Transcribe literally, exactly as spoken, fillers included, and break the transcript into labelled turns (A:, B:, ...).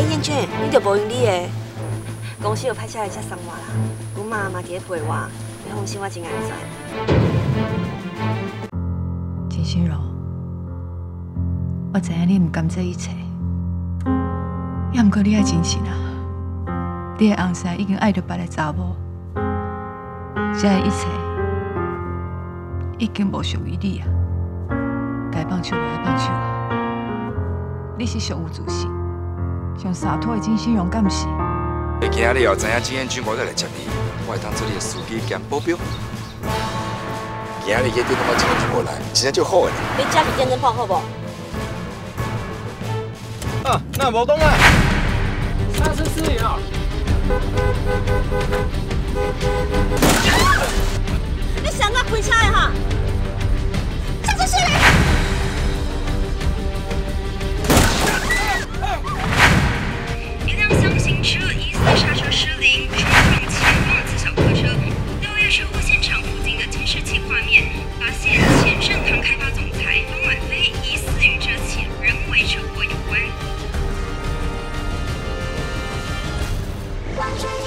A: 燕娟，你着无用你的。公司有派车来接送我啦，阮妈嘛伫咧陪我，你放心，我真安全。
B: 金心柔，我知影你唔甘这一切，也毋过你爱真心啊！你的翁婿已经爱着别个查某，这一切已经无属于你啊！该放手就该放手啊！你是上有自信、上洒脱的金心柔，敢毋是？
C: 会惊你后知影金燕君我再来接你，我会当做你的司机兼保镖。今日夜店他妈金燕君无来，真正就好诶。
A: 你家是电灯泡好不？
D: 啊，那无讲啊，刹车失灵啊！
A: 你想我开车的哈？刹车失灵！
E: 一辆厢型车疑似刹车失灵，冲撞前方自小客车。六月十户现场附近的监视器画面发现，前盛唐开发总裁方婉菲疑似与这起人为车祸有关。